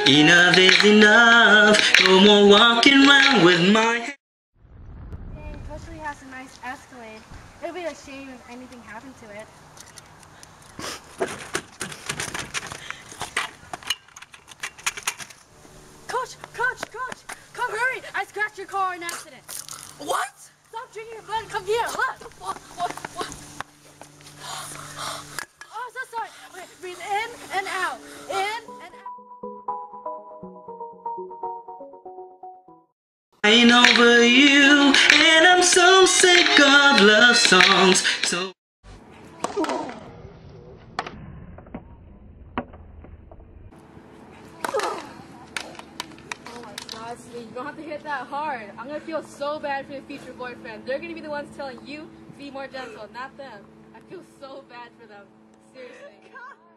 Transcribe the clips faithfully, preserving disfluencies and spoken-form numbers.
Enough is enough. No more walking around with my head. Dang, Coach Lee has a nice Escalade. It would be a shame if anything happened to it. Coach, coach, coach, come hurry! I scratched your car in an accident. What? Stop drinking your blood. Come here. Look. What? What? What? Oh, so sorry. Okay, breathe in and out. In and out. Crying over you, and I'm so sick of love songs. So. Honestly, you don't have to hit that hard. I'm gonna feel so bad for your future boyfriend. They're gonna be the ones telling you to be more gentle, not them. I feel so bad for them. Seriously.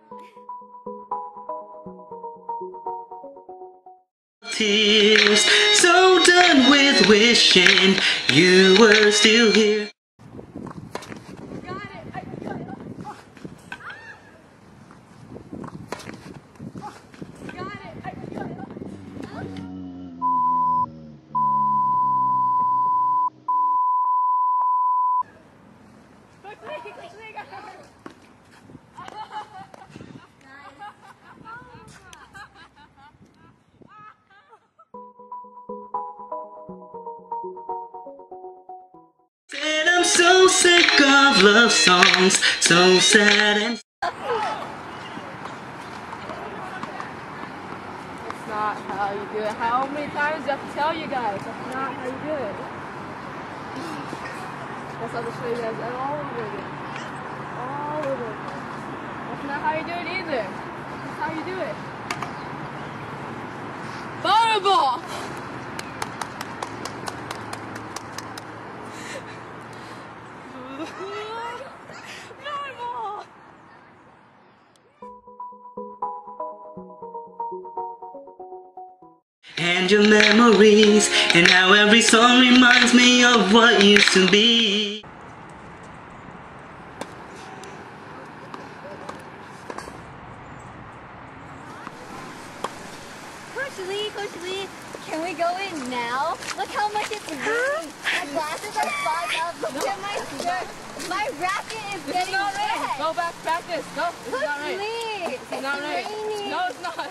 Tears, so done with wishing you were still here. Got it. I got it. Oh. Oh. Got it. I got it. Quickly, quickly, got it. And I'm so sick of love songs, so sad and. That's not how you do it. How many times do I have to tell you guys? That's not how you do it. That's how to show you guys all over again. All over again. That's not how you do it either. That's how you do it. Fireball! Fireball! And your memories, and how every song reminds me of what used to be. Coach Lee, Coach Lee, can we go in now? Look how much it's raining. My glasses are fogged up. Look at my shirt. My racket is This getting is not wet. right. Go back, practice. No, this is Coach not right. Lee, This is it's not right. raining. No, it's not.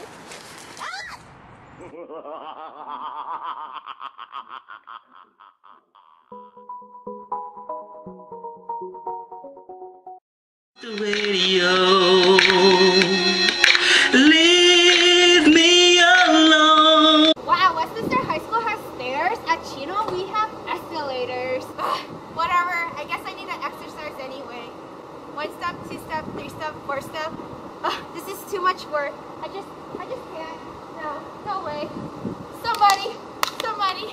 The radio, leave me alone. Wow, Westminster High School has stairs. At Chino, we have escalators. Ugh, whatever. I guess I need to exercise anyway. One step, two step, three step, four step. Ugh, this is too much work. I just, I just can't. No, no way. Somebody, somebody.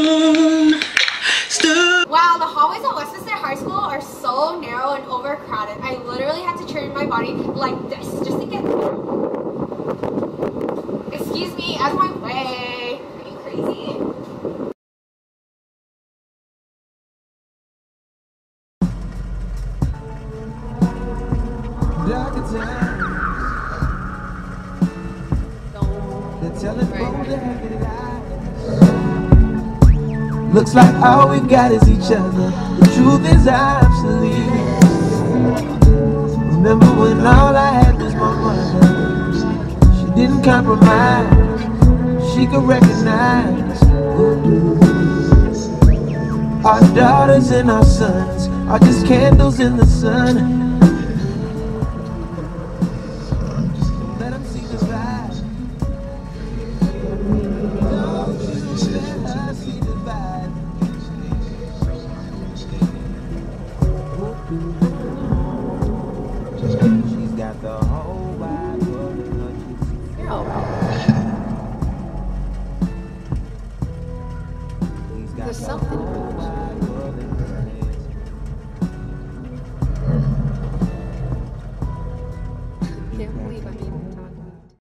Wow, the hallways at Westminster High School are so narrow and overcrowded. I literally had to turn my body like this just to get through. Excuse me, out of my way. Are you crazy? Looks like all we've got is each other. The truth is obsolete. Remember when all I had was my mother? She didn't compromise. She could recognize. Our daughters and our sons are just candles in the sun.